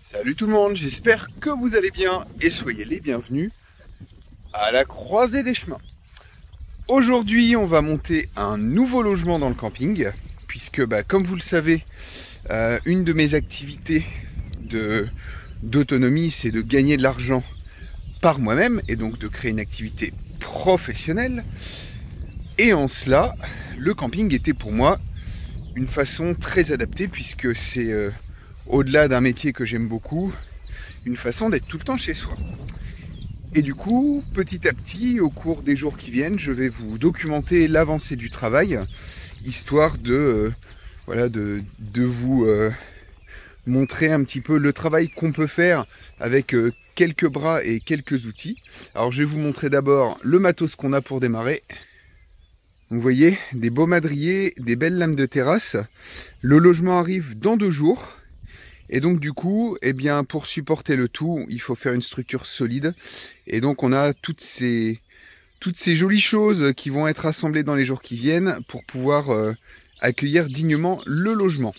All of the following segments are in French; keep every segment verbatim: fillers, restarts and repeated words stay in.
Salut tout le monde, j'espère que vous allez bien et soyez les bienvenus à la croisée des chemins. Aujourd'hui, on va monter un nouveau logement dans le camping, puisque bah, comme vous le savez, euh, une de mes activités de, d'autonomie, c'est de gagner de l'argent par moi-même et donc de créer une activité professionnelle. Et en cela, le camping était pour moi une façon très adaptée, puisque c'est... Euh, au-delà d'un métier que j'aime beaucoup, une façon d'être tout le temps chez soi. Et du coup, petit à petit, au cours des jours qui viennent, je vais vous documenter l'avancée du travail, histoire de, euh, voilà, de, de vous euh, montrer un petit peu le travail qu'on peut faire avec euh, quelques bras et quelques outils. Alors je vais vous montrer d'abord le matos qu'on a pour démarrer. Vous voyez, des beaux madriers, des belles lames de terrasse. Le logement arrive dans deux jours. Et donc du coup, eh bien, pour supporter le tout, il faut faire une structure solide. Et donc on a toutes ces, toutes ces jolies choses qui vont être assemblées dans les jours qui viennent pour pouvoir euh, accueillir dignement le logement.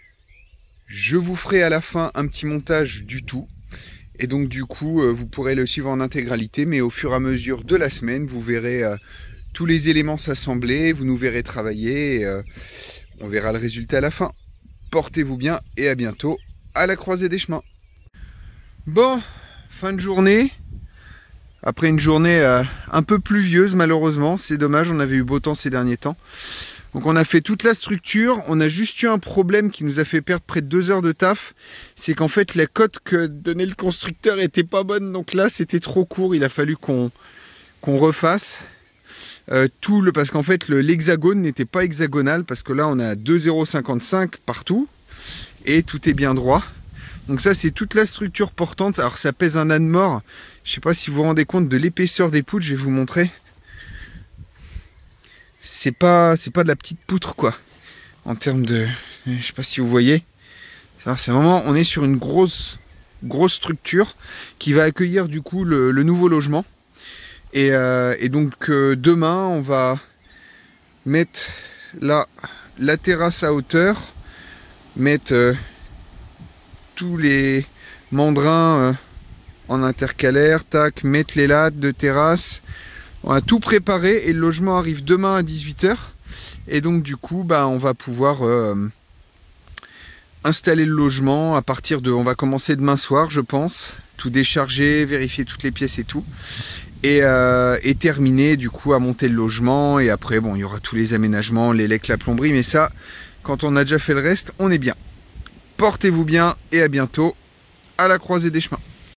Je vous ferai à la fin un petit montage du tout. Et donc du coup, euh, vous pourrez le suivre en intégralité. Mais au fur et à mesure de la semaine, vous verrez euh, tous les éléments s'assembler. Vous nous verrez travailler. Et, euh, on verra le résultat à la fin. Portez-vous bien et à bientôt à la croisée des chemins. Bon, fin de journée. Après une journée euh, un peu pluvieuse malheureusement, c'est dommage, on avait eu beau temps ces derniers temps. Donc on a fait toute la structure, on a juste eu un problème qui nous a fait perdre près de deux heures de taf. C'est qu'en fait la cote que donnait le constructeur était pas bonne, donc là c'était trop court, il a fallu qu'on qu'on refasse. Euh, tout le, parce qu'en fait l'hexagone n'était pas hexagonal, parce que là on a deux zéro cinquante-cinq partout. Et tout est bien droit. Donc ça c'est toute la structure portante. Alors ça pèse un âne mort. Je sais pas si vous vous rendez compte de l'épaisseur des poutres. Je vais vous montrer. C'est pas, c'est pas de la petite poutre quoi. En termes de... Je sais pas si vous voyez. C'est vraiment... On est sur une grosse, grosse structure qui va accueillir du coup le, le nouveau logement. Et, euh, et donc euh, demain on va mettre là la terrasse à hauteur. Mettre euh, tous les mandrins euh, en intercalaire, tac, mettre les lattes de terrasse. On a tout préparé et le logement arrive demain à dix-huit heures. Et donc du coup, bah, on va pouvoir euh, installer le logement à partir de... On va commencer demain soir, je pense. Tout décharger, vérifier toutes les pièces et tout. Et, euh, et terminer du coup à monter le logement. Et après, bon, il y aura tous les aménagements, l'élec, la plomberie, mais ça... Quand on a déjà fait le reste, on est bien. Portez-vous bien et à bientôt à la croisée des chemins.